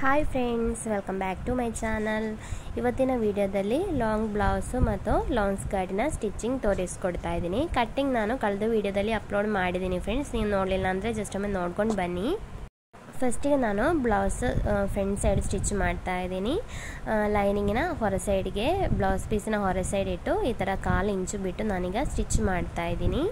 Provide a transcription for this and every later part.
Hi friends, welcome back to my channel. ಇವತ್ತಿನ ವಿಡಿಯೋದಲ್ಲಿ long blouse ಮತ್ತು ಲಾಂಗ್ ಸ್ಕರ್ಟಿನ ಸ್ಟಿಚಿಂಗ್ ತೋರಿಸ್ಕೊಡ್ತಾ ಇದ್ದೀನಿ. ಕಟ್ಟಿಂಗ್ ನಾನು ಕಳೆದ ವಿಡಿಯೋದಲ್ಲಿ ಅಪ್ಲೋಡ್ ಮಾಡಿದ್ದೀನಿ ಫ್ರೆಂಡ್ಸ್. ನೀವು ನೋಡಲಿಲ್ಲ ಅಂದರೆ ಜಸ್ಟ್ ಒಮ್ಮೆ ನೋಡ್ಕೊಂಡು ಬನ್ನಿ. ಫಸ್ಟಿಗೆ ನಾನು ಬ್ಲೌಸ್ ಫ್ರಂಟ್ ಸೈಡ್ ಸ್ಟಿಚ್ ಮಾಡ್ತಾ ಇದ್ದೀನಿ. ಲೈನಿಂಗಿನ ಹೊರ ಸೈಡ್ಗೆ ಬ್ಲೌಸ್ ಪೀಸಿನ ಹೊರ ಸೈಡ್ ಇಟ್ಟು ಈ ಥರ 1/4 ಇಂಚು ಬಿಟ್ಟು ನಾನೀಗ ಸ್ಟಿಚ್ ಮಾಡ್ತಾ ಇದ್ದೀನಿ.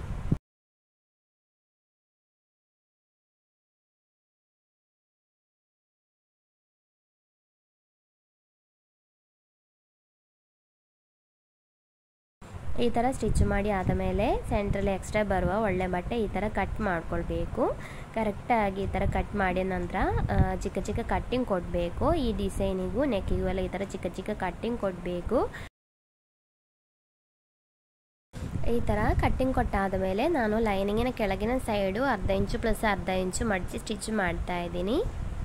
ಈ ಥರ ಸ್ಟಿಚ್ ಮಾಡಿ ಆದಮೇಲೆ ಸೆಂಟ್ರಲ್ಲಿ ಎಕ್ಸ್ಟ್ರಾ ಬರುವ ಒಳ್ಳೆ ಬಟ್ಟೆ ಈ ಥರ ಕಟ್ ಮಾಡ್ಕೊಳ್ಬೇಕು. ಕರೆಕ್ಟಾಗಿ ಈ ಥರ ಕಟ್ ಮಾಡಿದ ನಂತರ ಚಿಕ್ಕ ಚಿಕ್ಕ ಕಟ್ಟಿಂಗ್ ಕೊಡಬೇಕು. ಈ ಡಿಸೈನಿಗೂ ನೆಕ್ಕಿಗೂ ಎಲ್ಲ ಈ ಥರ ಚಿಕ್ಕ ಚಿಕ್ಕ ಕಟ್ಟಿಂಗ್ ಕೊಡಬೇಕು. ಈ ಥರ ಕಟ್ಟಿಂಗ್ ಕೊಟ್ಟಾದ ಮೇಲೆ ನಾನು ಲೈನಿಂಗಿನ ಕೆಳಗಿನ ಸೈಡು 1/2 ಇಂಚು ಪ್ಲಸ್ 1/2 ಇಂಚು ಮಡಿಸಿ ಸ್ಟಿಚ್ ಮಾಡ್ತಾ ಇದ್ದೀನಿ.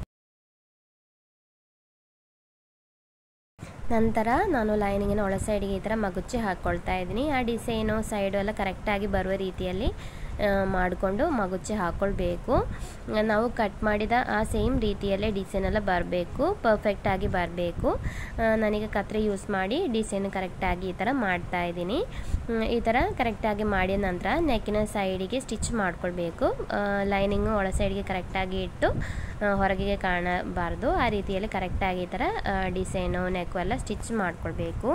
ನಂತರ ನಾನು ಲೈನಿಂಗಿನ ಒಳ ಸೈಡಿಗೆ ಈ ಥರ ಮಗುಚಿ ಹಾಕ್ಕೊಳ್ತಾ ಇದ್ದೀನಿ. ಆ ಡಿಸೈನು ಸೈಡು ಎಲ್ಲ ಕರೆಕ್ಟಾಗಿ ಬರುವ ರೀತಿಯಲ್ಲಿ ಮಾಡಿಕೊಂಡು ಮಗುಚಿ ಹಾಕ್ಕೊಳ್ಬೇಕು. ನಾವು ಕಟ್ ಮಾಡಿದ ಆ ಸೇಮ್ ರೀತಿಯಲ್ಲೇ ಡಿಸೈನ್ ಎಲ್ಲ ಬರಬೇಕು, ಪರ್ಫೆಕ್ಟಾಗಿ ಬರಬೇಕು. ನಾನೀಗ ಕತ್ರಿ ಯೂಸ್ ಮಾಡಿ ಡಿಸೈನ್ ಕರೆಕ್ಟಾಗಿ ಈ ಥರ ಮಾಡ್ತಾ ಇದ್ದೀನಿ. ಈ ಥರ ಕರೆಕ್ಟಾಗಿ ಮಾಡಿದ ನಂತರ ನೆಕ್ಕಿನ ಸೈಡಿಗೆ ಸ್ಟಿಚ್ ಮಾಡ್ಕೊಳ್ಬೇಕು. ಲೈನಿಂಗು ಒಳ ಸೈಡ್ಗೆ ಕರೆಕ್ಟಾಗಿ ಇಟ್ಟು ಹೊರಗೆ ಕಾಣಬಾರ್ದು. ಆ ರೀತಿಯಲ್ಲಿ ಕರೆಕ್ಟಾಗಿ ಈ ಥರ ಡಿಸೈನು ನೆಕ್ಕು ಎಲ್ಲ ಸ್ಟಿಚ್ ಮಾಡ್ಕೊಳ್ಬೇಕು.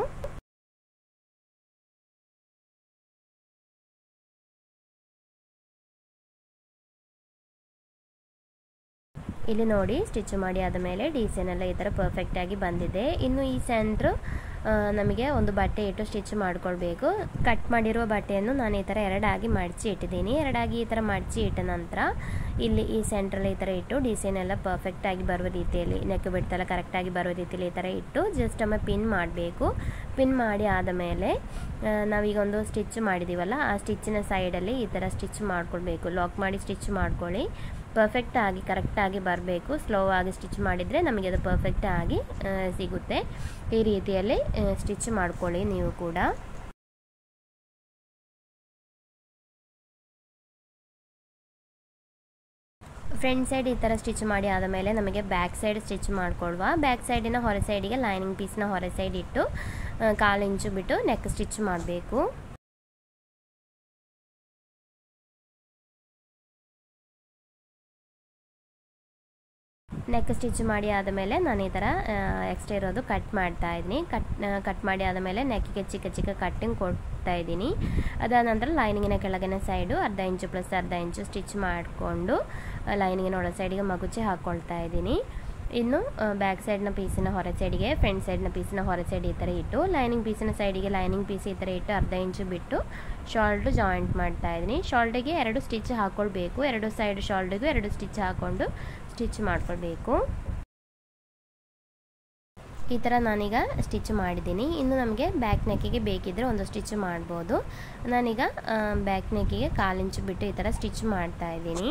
ಇಲ್ಲಿ ನೋಡಿ, ಸ್ಟಿಚ್ ಮಾಡಿ ಆದಮೇಲೆ ಡಿಸೈನ್ ಎಲ್ಲ ಈ ಥರ ಪರ್ಫೆಕ್ಟಾಗಿ ಬಂದಿದೆ. ಇನ್ನು ಈ ಸೆಂಟ್ರು ನಮಗೆ ಒಂದು ಬಟ್ಟೆ ಇಟ್ಟು ಸ್ಟಿಚ್ ಮಾಡ್ಕೊಳ್ಬೇಕು. ಕಟ್ ಮಾಡಿರುವ ಬಟ್ಟೆಯನ್ನು ನಾನು ಈ ಥರ 2 ಆಗಿ ಮಡಚಿ ಇಟ್ಟಿದ್ದೀನಿ. 2 ಆಗಿ ಈ ಥರ ಮಡಚಿ ಇಟ್ಟ ನಂತರ ಇಲ್ಲಿ ಈ ಸೆಂಟ್ರಲ್ಲಿ ಈ ಥರ ಇಟ್ಟು ಡಿಸೈನ್ ಎಲ್ಲ ಪರ್ಫೆಕ್ಟಾಗಿ ಬರುವ ರೀತಿಯಲ್ಲಿ ನೆಕ್ ಬಿಡ್ತೆಲ್ಲ ಕರೆಕ್ಟಾಗಿ ಬರುವ ರೀತಿಯಲ್ಲಿ ಈ ಥರ ಇಟ್ಟು ಜಸ್ಟ್ ಒಮ್ಮೆ ಪಿನ್ ಮಾಡಬೇಕು. ಪಿನ್ ಮಾಡಿ ಆದಮೇಲೆ ನಾವೀಗ ಒಂದು ಸ್ಟಿಚ್ ಮಾಡಿದ್ದೀವಲ್ಲ, ಆ ಸ್ಟಿಚ್ಚಿನ ಸೈಡಲ್ಲಿ ಈ ಥರ ಸ್ಟಿಚ್ ಮಾಡ್ಕೊಳ್ಬೇಕು. ಲಾಕ್ ಮಾಡಿ ಸ್ಟಿಚ್ ಮಾಡ್ಕೊಳ್ಳಿ. ಪರ್ಫೆಕ್ಟಾಗಿ ಕರೆಕ್ಟಾಗಿ ಬರಬೇಕು. ಸ್ಲೋ ಆಗಿ ಸ್ಟಿಚ್ ಮಾಡಿದರೆ ನಮಗೆ ಅದು ಪರ್ಫೆಕ್ಟಾಗಿ ಸಿಗುತ್ತೆ. ಈ ರೀತಿಯಲ್ಲಿ ಸ್ಟಿಚ್ ಮಾಡ್ಕೊಳ್ಳಿ ನೀವು ಕೂಡ. ಫ್ರಂಟ್ ಸೈಡ್ ಈ ಥರ ಸ್ಟಿಚ್ ಮಾಡಿ ಆದಮೇಲೆ ನಮಗೆ ಬ್ಯಾಕ್ ಸೈಡ್ ಸ್ಟಿಚ್ ಮಾಡ್ಕೊಳ್ವಾ. ಬ್ಯಾಕ್ ಸೈಡಿನ ಹೊರ ಸೈಡಿಗೆ ಲೈನಿಂಗ್ ಪೀಸ್ನ ಹೊರ ಸೈಡ್ ಇಟ್ಟು 1/4 ಇಂಚು ಬಿಟ್ಟು ನೆಕ್ ಸ್ಟಿಚ್ ಮಾಡಬೇಕು. ನೆಕ್ ಸ್ಟಿಚ್ ಮಾಡಿ ಆದಮೇಲೆ ನಾನು ಈ ಥರ ಎಕ್ಸ್ಟ್ರಾ ಇರೋದು ಕಟ್ ಮಾಡ್ತಾ ಇದ್ದೀನಿ. ಕಟ್ ಮಾಡಿ ಆದಮೇಲೆ ನೆಕ್ಕಿಗೆ ಚಿಕ್ಕ ಚಿಕ್ಕ ಕಟ್ಟಿಂಗ್ ಕೊಡ್ತಾ ಇದ್ದೀನಿ. ಅದಾದ ನಂತರ ಲೈನಿಂಗಿನ ಕೆಳಗಿನ side 1/2 inch plus 1/2 inch stitch ಮಾಡಿಕೊಂಡು ಲೈನಿಂಗಿನ ಒಳ ಸೈಡಿಗೆ ಮಗುಚಿ ಹಾಕ್ಕೊಳ್ತಾ ಇದ್ದೀನಿ. ಇನ್ನು ಬ್ಯಾಕ್ ಸೈಡ್ನ ಪೀಸಿನ ಹೊರ ಸೈಡಿಗೆ ಫ್ರಂಟ್ ಸೈಡ್ನ ಪೀಸಿನ ಹೊರ ಸೈಡ್ ಈ ಥರ ಇಟ್ಟು ಲೈನಿಂಗ್ ಪೀಸಿನ ಸೈಡಿಗೆ ಲೈನಿಂಗ್ ಪೀಸ್ ಈ ಥರ ಇಟ್ಟು 1/2 ಇಂಚು ಬಿಟ್ಟು ಶಾಲ್ಟು ಜಾಯಿಂಟ್ ಮಾಡ್ತಾ ಇದ್ದೀನಿ. ಶಾಲ್ಟಿಗೆ 2 ಸ್ಟಿಚ್ ಹಾಕ್ಕೊಳ್ಬೇಕು. 2 ಸೈಡ್ ಶಾಲ್ಟಿಗೂ 2 ಸ್ಟಿಚ್ ಹಾಕ್ಕೊಂಡು ಸ್ಟಿಚ್ ಮಾಡ್ಕೊಳ್ಬೇಕು. ಈ ಥರ ನಾನೀಗ ಸ್ಟಿಚ್ ಮಾಡಿದ್ದೀನಿ. ಇನ್ನು ನಮಗೆ ಬ್ಯಾಕ್ ನೆಕ್ಕಿಗೆ ಬೇಕಿದ್ದರೆ ಒಂದು ಸ್ಟಿಚ್ ಮಾಡ್ಬೋದು. ನಾನೀಗ ಬ್ಯಾಕ್ ನೆಕ್ಕಿಗೆ 1/4 ಇಂಚು ಬಿಟ್ಟು ಈ ಥರ ಸ್ಟಿಚ್ ಮಾಡ್ತಾ ಇದ್ದೀನಿ.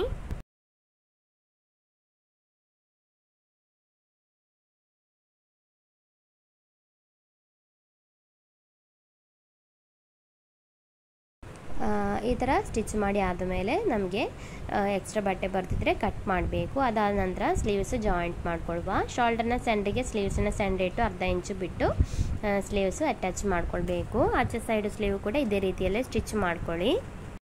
ಈ ಥರ ಸ್ಟಿಚ್ ಮಾಡಿ ಆದಮೇಲೆ ನಮಗೆ ಎಕ್ಸ್ಟ್ರಾ ಬಟ್ಟೆ ಬರ್ತಿದ್ರೆ ಕಟ್ ಮಾಡಬೇಕು. ಅದಾದ ನಂತರ ಸ್ಲೀವ್ಸ್ ಜಾಯಿಂಟ್ ಮಾಡ್ಕೊಳ್ವ. ಶೋಲ್ಡರ್ನ ಸೆಂಟ್ರಿಗೆ ಸ್ಲೀವ್ಸನ್ನ ಸೆಂಟ್ರ್ ಇಟ್ಟು 1/2 ಇಂಚು ಬಿಟ್ಟು ಸ್ಲೀವ್ಸು ಅಟ್ಯಾಚ್ ಮಾಡ್ಕೊಳ್ಬೇಕು. ಆಚೆ ಸೈಡ್ ಸ್ಲೀವ್ ಕೂಡ ಇದೇ ರೀತಿಯಲ್ಲೇ ಸ್ಟಿಚ್ ಮಾಡ್ಕೊಳ್ಳಿ.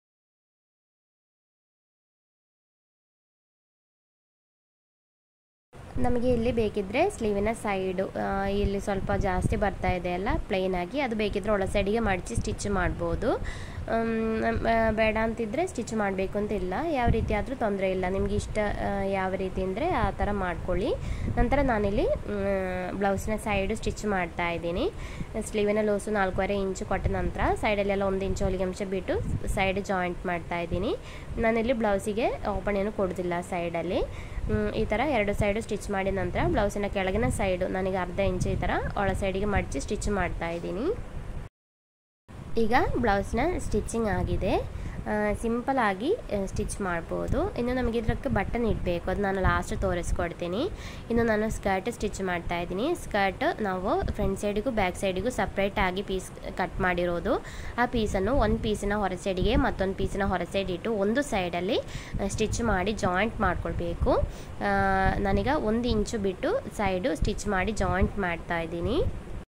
ನಮಗೆ ಇಲ್ಲಿ ಬೇಕಿದ್ದರೆ ಸ್ಲೀವಿನ ಸೈಡು ಇಲ್ಲಿ ಸ್ವಲ್ಪ ಜಾಸ್ತಿ ಬರ್ತಾ ಇದೆ ಅಲ್ಲ ಪ್ಲೇನಾಗಿ, ಅದು ಬೇಕಿದ್ದರೆ ಒಳ ಸೈಡಿಗೆ ಮಡಚಿ ಸ್ಟಿಚ್ ಮಾಡ್ಬೋದು. ಬೇಡ ಅಂತಿದ್ದರೆ ಸ್ಟಿಚ್ ಮಾಡಬೇಕು ಅಂತ ಇಲ್ಲ. ಯಾವ ರೀತಿ ಆದರೂ ತೊಂದರೆ ಇಲ್ಲ, ನಿಮಗೆ ಇಷ್ಟ ಯಾವ ರೀತಿ ಅಂದರೆ ಆ ಥರ ಮಾಡ್ಕೊಳ್ಳಿ. ನಂತರ ನಾನಿಲ್ಲಿ ಬ್ಲೌಸಿನ ಸೈಡು ಸ್ಟಿಚ್ ಮಾಡ್ತಾ ಇದ್ದೀನಿ. ಸ್ಲೀವಿನ ಲೂಸು 4.5 ಇಂಚು ಕೊಟ್ಟ ನಂತರ ಸೈಡಲ್ಲೆಲ್ಲ 1 ಇಂಚು ಹೊಲಿಗೆ ಅಂಶ ಬಿಟ್ಟು ಸೈಡ್ ಜಾಯಿಂಟ್ ಮಾಡ್ತಾ ಇದ್ದೀನಿ. ನಾನಿಲ್ಲಿ ಬ್ಲೌಸಿಗೆ ಓಪನ್ ಏನು ಕೊಡೋದಿಲ್ಲ ಸೈಡಲ್ಲಿ. ಈ ಥರ 2 ಸೈಡು ಸ್ಟಿಚ್ ಮಾಡಿದ ನಂತರ ಬ್ಲೌಸಿನ ಕೆಳಗಿನ ಸೈಡು ನನಗೆ 1/2 ಇಂಚು ಈ ಥರ ಒಳ ಸೈಡಿಗೆ ಮಡಚಿ ಸ್ಟಿಚ್ ಮಾಡ್ತಾ ಇದ್ದೀನಿ. ಈಗ ಬ್ಲೌಸ್ನ ಸ್ಟಿಚಿಂಗ್ ಆಗಿದೆ. ಸಿಂಪಲ್ ಆಗಿ ಸ್ಟಿಚ್ ಮಾಡ್ಬೋದು. ಇನ್ನು ನಮಗೆ ಇದಕ್ಕೆ ಬಟನ್ ಇಡಬೇಕು, ಅದು ನಾನು ಲಾಸ್ಟ್ ತೋರಿಸ್ಕೊಡ್ತೀನಿ. ಇನ್ನು ನಾನು ಸ್ಕರ್ಟ್ ಸ್ಟಿಚ್ ಮಾಡ್ತಾ ಇದ್ದೀನಿ. ಸ್ಕರ್ಟ್ ನಾವು ಫ್ರಂಟ್ ಸೈಡಿಗೂ ಬ್ಯಾಕ್ ಸೈಡಿಗೂ ಸಪ್ರೇಟ್ ಆಗಿ ಪೀಸ್ ಕಟ್ ಮಾಡಿರೋದು. ಆ ಪೀಸನ್ನು ಒಂದು ಪೀಸಿನ ಹೊರ ಸೈಡಿಗೆ ಮತ್ತೊಂದು ಪೀಸಿನ ಹೊರ ಸೈಡ್ ಇಟ್ಟು ಒಂದು ಸೈಡಲ್ಲಿ ಸ್ಟಿಚ್ ಮಾಡಿ ಜಾಯಿಂಟ್ ಮಾಡ್ಕೊಳ್ಬೇಕು. ನಾನೀಗ 1 ಇಂಚು ಬಿಟ್ಟು ಸೈಡು ಸ್ಟಿಚ್ ಮಾಡಿ ಜಾಯಿಂಟ್ ಮಾಡ್ತಾ ಇದ್ದೀನಿ.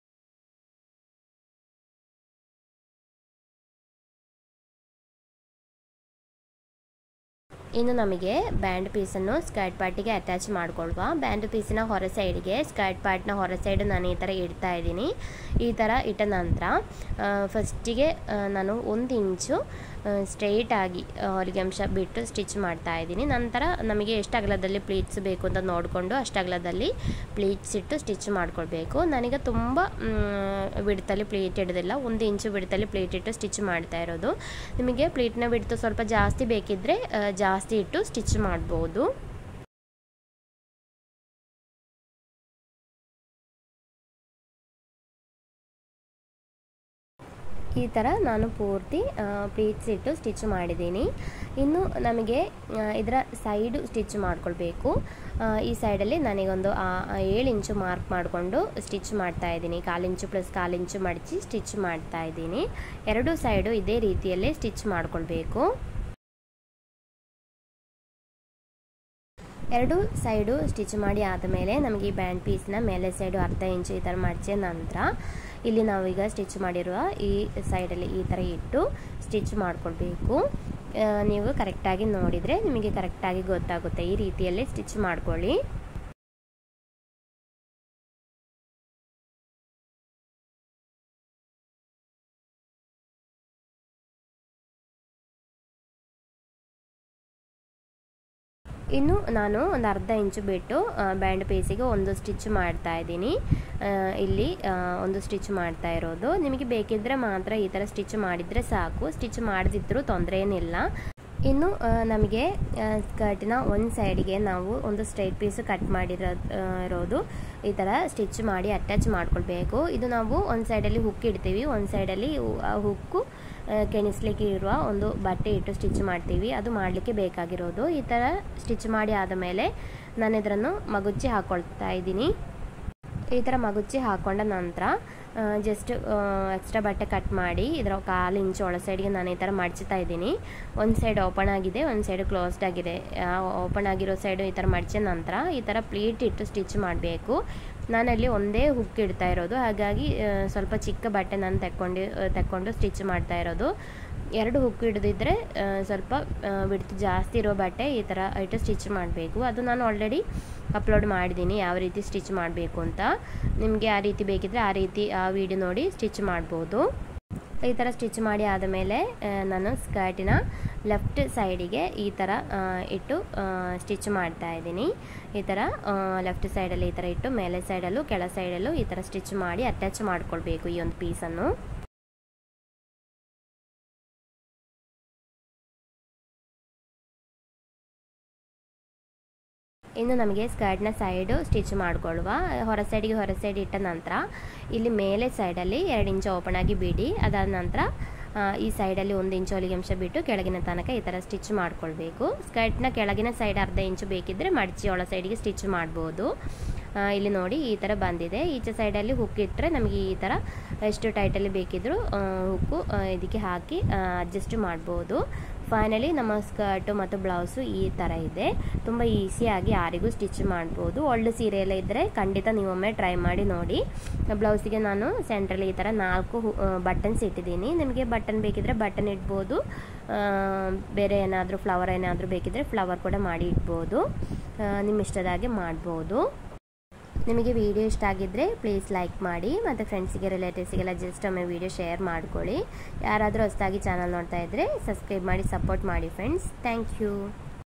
ಇನ್ನು ನಮಗೆ ಬ್ಯಾಂಡ್ ಪೀಸನ್ನು ಸ್ಕರ್ಟ್ ಪಾರ್ಟಿಗೆ ಅಟ್ಯಾಚ್ ಮಾಡ್ಕೊಳ್ವಾ. ಬ್ಯಾಂಡ್ ಪೀಸಿನ ಹೊರ ಸೈಡ್ಗೆ ಸ್ಕರ್ಟ್ ಪಾರ್ಟ್ನ ಹೊರ ಸೈಡ್ ನಾನು ಈ ಥರ ಇಡ್ತಾ ಇದ್ದೀನಿ. ಈ ಥರ ಇಟ್ಟ ನಂತರ ಫಸ್ಟಿಗೆ ನಾನು 1 ಇಂಚು ಸ್ಟ್ರೈಟಾಗಿ ಹೊಲಿಗೆ ಅಂಶ ಬಿಟ್ಟು ಸ್ಟಿಚ್ ಮಾಡ್ತಾ ಇದ್ದೀನಿ. ನಂತರ ನಮಗೆ ಎಷ್ಟು ಅಗಲದಲ್ಲಿ ಪ್ಲೀಟ್ಸ್ ಬೇಕು ಅಂತ ನೋಡಿಕೊಂಡು ಅಷ್ಟು ಅಗಲದಲ್ಲಿ ಪ್ಲೀಟ್ಸ್ ಇಟ್ಟು ಸ್ಟಿಚ್ ಮಾಡ್ಕೊಳ್ಬೇಕು. ನನಗೆ ತುಂಬ ಬಿಡ್ತಲ್ಲಿ ಪ್ಲೀಟ್ ಇಡೋದಿಲ್ಲ, 1 ಇಂಚು ಬಿಡ್ತಲ್ಲಿ ಪ್ಲೀಟ್ ಇಟ್ಟು ಸ್ಟಿಚ್ ಮಾಡ್ತಾ ಇರೋದು. ನಿಮಗೆ ಪ್ಲೀಟ್ನ ಬಿಡ್ತು ಸ್ವಲ್ಪ ಜಾಸ್ತಿ ಬೇಕಿದ್ದರೆ ಜಾಸ್ತಿ ಇಟ್ಟು ಸ್ಟಿಚ್ ಮಾಡ್ಬೋದು. ಈ ಥರ ನಾನು ಪೂರ್ತಿ ಪ್ಲೀಟ್ಸ್ ಇಟ್ಟು ಸ್ಟಿಚ್ ಮಾಡಿದ್ದೀನಿ. ಇನ್ನು ನಮಗೆ ಇದರ ಸೈಡು ಸ್ಟಿಚ್ ಮಾಡ್ಕೊಳ್ಬೇಕು. ಈ ಸೈಡಲ್ಲಿ ನನಗೊಂದು 7 ಇಂಚು ಮಾರ್ಕ್ ಮಾಡಿಕೊಂಡು ಸ್ಟಿಚ್ ಮಾಡ್ತಾ ಇದ್ದೀನಿ. 1/4 ಇಂಚು ಪ್ಲಸ್ 1/4 ಇಂಚು ಮಡಚಿ ಸ್ಟಿಚ್ ಮಾಡ್ತಾ ಇದ್ದೀನಿ. 2 ಸೈಡು ಇದೇ ರೀತಿಯಲ್ಲೇ ಸ್ಟಿಚ್ ಮಾಡ್ಕೊಳ್ಬೇಕು. 2 ಸೈಡು ಸ್ಟಿಚ್ ಮಾಡಿ ಆದಮೇಲೆ ನಮಗೆ ಈ ಬ್ಯಾಂಡ್ ಪೀಸ್ನ ಮೇಲೆ ಸೈಡು 1/2 ಇಂಚು ಈ ಥರ ಮಡಚಿದ ನಂತರ ಇಲ್ಲಿ ನಾವೀಗ ಸ್ಟಿಚ್ ಮಾಡಿರುವ ಈ ಸೈಡಲ್ಲಿ ಈ ಥರ ಇಟ್ಟು ಸ್ಟಿಚ್ ಮಾಡ್ಕೊಳ್ಬೇಕು. ನೀವು ಕರೆಕ್ಟಾಗಿ ನೋಡಿದರೆ ನಿಮಗೆ ಕರೆಕ್ಟಾಗಿ ಗೊತ್ತಾಗುತ್ತೆ. ಈ ರೀತಿಯಲ್ಲಿ ಸ್ಟಿಚ್ ಮಾಡ್ಕೊಳ್ಳಿ. ಇನ್ನು ನಾನು ಒಂದು 1/2 ಇಂಚು ಬಿಟ್ಟು ಬ್ಯಾಂಡ್ ಪೀಸಿಗೆ ಒಂದು ಸ್ಟಿಚ್ ಮಾಡ್ತಾ ಇದ್ದೀನಿ. ಇಲ್ಲಿ ಒಂದು ಸ್ಟಿಚ್ ಮಾಡ್ತಾ ಇರೋದು. ನಿಮಗೆ ಬೇಕಿದ್ದರೆ ಮಾತ್ರ ಈ ಥರ ಸ್ಟಿಚ್ ಮಾಡಿದರೆ ಸಾಕು, ಸ್ಟಿಚ್ ಮಾಡದಿದ್ದರೂ ತೊಂದರೆ ಏನಿಲ್ಲ. ಇನ್ನು ನಮಗೆ ಸ್ಕರ್ಟಿನ ಒಂದು ಸೈಡಿಗೆ ನಾವು ಒಂದು ಸ್ಟ್ರೈಟ್ ಪೀಸು ಕಟ್ ಮಾಡಿರೋದು ಈ ಥರ ಸ್ಟಿಚ್ ಮಾಡಿ ಅಟ್ಯಾಚ್ ಮಾಡ್ಕೊಳ್ಬೇಕು. ಇದು ನಾವು ಒಂದು ಸೈಡಲ್ಲಿ ಹುಕ್ ಇಡ್ತೀವಿ, ಒಂದು ಸೈಡಲ್ಲಿ ಆ ಹುಕ್ಕು ಕೆಣಿಸ್ಲಿಕ್ಕೆ ಇರುವ ಒಂದು ಬಟ್ಟೆ ಇಟ್ಟು ಸ್ಟಿಚ್ ಮಾಡ್ತೀವಿ. ಅದು ಮಾಡಲಿಕ್ಕೆ ಬೇಕಾಗಿರೋದು. ಈ ಥರ ಸ್ಟಿಚ್ ಮಾಡಿ ಆದಮೇಲೆ ನಾನು ಇದನ್ನು ಮಗುಚಿ ಹಾಕ್ಕೊಳ್ತಾ ಇದ್ದೀನಿ. ಈ ಥರ ಮಗುಚಿ ಹಾಕ್ಕೊಂಡ ನಂತರ ಜಸ್ಟ್ ಎಕ್ಸ್ಟ್ರಾ ಬಟ್ಟೆ ಕಟ್ ಮಾಡಿ ಇದರ 1/4 ಇಂಚು ಒಳ ಸೈಡ್ಗೆ ನಾನು ಈ ಥರ ಮಡ್ಚ್ತಾ ಇದ್ದೀನಿ. ಒಂದು ಸೈಡ್ ಓಪನ್ ಆಗಿದೆ, ಒಂದು ಸೈಡ್ ಕ್ಲೋಸ್ಡ್ ಆಗಿದೆ. ಓಪನ್ ಆಗಿರೋ ಸೈಡು ಈ ಥರ ಮಡ್ಚಿದ ನಂತರ ಈ ಥರ ಪ್ಲೀಟ್ ಇಟ್ಟು ಸ್ಟಿಚ್ ಮಾಡಬೇಕು. ನಾನಲ್ಲಿ ಒಂದೇ ಹುಕ್ ಇಡ್ತಾ ಇರೋದು, ಹಾಗಾಗಿ ಸ್ವಲ್ಪ ಚಿಕ್ಕ ಬಟ್ಟೆ ನಾನು ತೆಕ್ಕೊಂಡು ಸ್ಟಿಚ್ ಮಾಡ್ತಾ ಇರೋದು. 2 ಹುಕ್ ಹಿಡಿದಿದ್ರೆ ಸ್ವಲ್ಪ ಬಿಡ್ತು ಜಾಸ್ತಿ ಇರೋ ಬಟ್ಟೆ ಈ ಥರ ಇಟ್ಟು ಸ್ಟಿಚ್ ಮಾಡಬೇಕು. ಅದು ನಾನು ಆಲ್ರೆಡಿ ಅಪ್ಲೋಡ್ ಮಾಡಿದ್ದೀನಿ ಯಾವ ರೀತಿ ಸ್ಟಿಚ್ ಮಾಡಬೇಕು ಅಂತ. ನಿಮಗೆ ಆ ರೀತಿ ಬೇಕಿದ್ದರೆ ಆ ರೀತಿ ಆ ವಿಡಿಯೋ ನೋಡಿ ಸ್ಟಿಚ್ ಮಾಡ್ಬೋದು. ಈ ಥರ ಸ್ಟಿಚ್ ಮಾಡಿ ಆದಮೇಲೆ ನಾನು ಸ್ಕರ್ಟಿನ ಲೆಫ್ಟ್ ಸೈಡಿಗೆ ಈ ಥರ ಇಟ್ಟು ಸ್ಟಿಚ್ ಮಾಡ್ತಾ ಇದ್ದೀನಿ. ಈ ಥರ ಲೆಫ್ಟ್ ಸೈಡಲ್ಲಿ ಈ ಥರ ಇಟ್ಟು ಮೇಲೆ ಸೈಡಲ್ಲೂ ಕೆಳ ಸೈಡಲ್ಲೂ ಈ ಥರ ಸ್ಟಿಚ್ ಮಾಡಿ ಅಟ್ಯಾಚ್ ಮಾಡ್ಕೊಳ್ಬೇಕು ಈ ಒಂದು ಪೀಸನ್ನು. ಇನ್ನು ನಮಗೆ ಸ್ಕರ್ಟ್ನ ಸೈಡು ಸ್ಟಿಚ್ ಮಾಡ್ಕೊಳ್ಳುವ. ಹೊರ ಸೈಡ್ ಇಟ್ಟ ನಂತರ ಇಲ್ಲಿ ಮೇಲೆ ಸೈಡಲ್ಲಿ 2 ಇಂಚು ಓಪನ್ ಆಗಿ ಬಿಡಿ. ಅದಾದ ನಂತರ ಈ ಸೈಡಲ್ಲಿ 1 ಇಂಚು ಹೊಲಿಗೆ ಅಂಶ ಬಿಟ್ಟು ಕೆಳಗಿನ ತನಕ ಈ ಥರ ಸ್ಟಿಚ್ ಮಾಡ್ಕೊಳ್ಬೇಕು. ಸ್ಕರ್ಟ್ನ ಕೆಳಗಿನ ಸೈಡ್ 1/2 ಇಂಚು ಬೇಕಿದ್ದರೆ ಮಡಚಿ ಒಳ ಸೈಡಿಗೆ ಸ್ಟಿಚ್ ಮಾಡ್ಬೋದು. ಇಲ್ಲಿ ನೋಡಿ ಈ ಥರ ಬಂದಿದೆ. ಈಚೆ ಸೈಡಲ್ಲಿ ಹುಕ್ ಇಟ್ಟರೆ ನಮಗೆ ಈ ಥರ ಎಷ್ಟು ಟೈಟಲ್ಲಿ ಬೇಕಿದ್ದರೂ ಹುಕ್ಕು ಇದಕ್ಕೆ ಹಾಕಿ ಅಡ್ಜಸ್ಟ್ ಮಾಡ್ಬೋದು. ಫೈನಲಿ ನಮ್ಮ ಸ್ಕರ್ಟು ಮತ್ತು ಬ್ಲೌಸು ಈ ಥರ ಇದೆ. ತುಂಬ ಈಸಿಯಾಗಿ ಯಾರಿಗೂ ಸ್ಟಿಚ್ ಮಾಡ್ಬೋದು. ಒಳ್ಳೆ ಸೀರೆ ಎಲ್ಲ ಇದ್ದರೆ ಖಂಡಿತ ನೀವೊಮ್ಮೆ ಟ್ರೈ ಮಾಡಿ ನೋಡಿ. ಬ್ಲೌಸಿಗೆ ನಾನು ಸೆಂಟ್ರಲ್ಲಿ ಈ ಥರ 4 ಬಟನ್ಸ್ ಇಟ್ಟಿದ್ದೀನಿ. ನಿಮಗೆ ಬಟನ್ ಬೇಕಿದ್ದರೆ ಬಟನ್ ಇಡ್ಬೋದು, ಬೇರೆ ಏನಾದರೂ ಫ್ಲವರ್ ಏನಾದರೂ ಬೇಕಿದ್ದರೆ ಫ್ಲವರ್ ಕೂಡ ಮಾಡಿ ಇಡ್ಬೋದು. ನಿಮ್ಮ ಇಷ್ಟದ ಹಾಗೆ ಮಾಡ್ಬೋದು. ನಿಮಗೆ ವಿಡಿಯೋ ಇಷ್ಟ ಆಗಿದ್ದರೆ ಪ್ಲೀಸ್ ಲೈಕ್ ಮಾಡಿ ಮತ್ತು ಫ್ರೆಂಡ್ಸಿಗೆ ರಿಲೇಟಿವ್ಸಿಗೆಲ್ಲ ಜಸ್ಟ್ ಒಮ್ಮೆ ವಿಡಿಯೋ ಶೇರ್ ಮಾಡ್ಕೊಳ್ಳಿ. ಯಾರಾದರೂ ಹೊಸದಾಗಿ ಚಾನಲ್ ನೋಡ್ತಾ ಇದ್ದರೆ ಸಬ್ಸ್ಕ್ರೈಬ್ ಮಾಡಿ ಸಪೋರ್ಟ್ ಮಾಡಿ ಫ್ರೆಂಡ್ಸ್. Thank you.